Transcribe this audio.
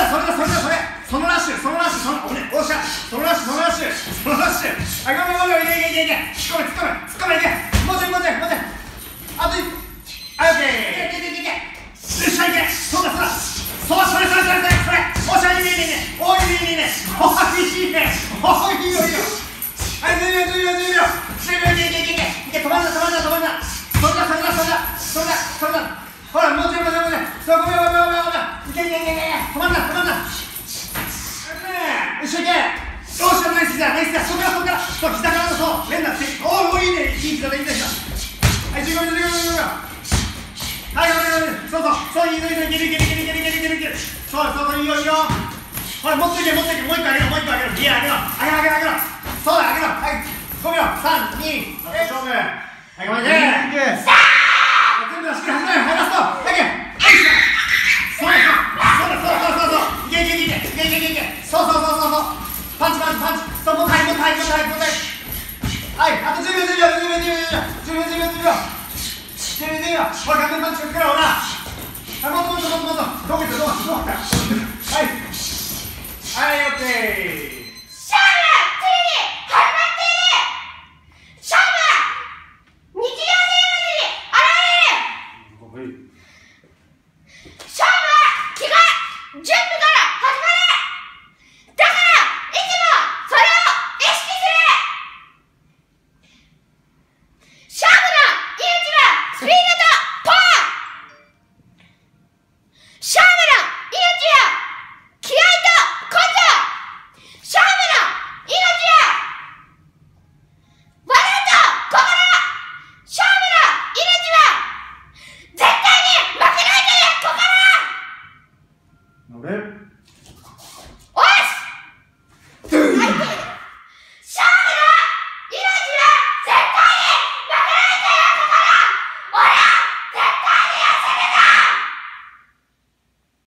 そのラッシュ、そのラッシュ、その、おっしゃ、そのラッシュ、そのラッシュ、そのラッシュ。はい、ごめん、いけ、突っ込め、いけ。もうちょい。あと1、はい、オッケー。いけ。よっしゃ、いけ。そうだ。それ。おっしゃ、いいね。おい、いいね。はい、いいよ。はい、10秒。いけ、止まんな。そんな。ほら、もうちょい。そう、ごめん。いけ。止まんな。よっしゃ、いけ。よっしゃ、ナイスだ。そっから。そう、膝からのそう、連打して。おー、いいね。いい膝だ。はい、15秒。はい、そう、いける。そう、いいよ。ほら、もっといけ。もう一個上げろ。ギア上げろ。そうだ、上げろ。はい、5秒。3、2、勝負。はい、頑張って。全部出し切るはずだよ。はい、ラスト。はい、いけ。そうだ。いけ。そう。パンチ。そう、もうタイム。はい、あと10秒。ほら、顔面パンチかけろ、ほら。はい、もっと。どうはい、オッケー。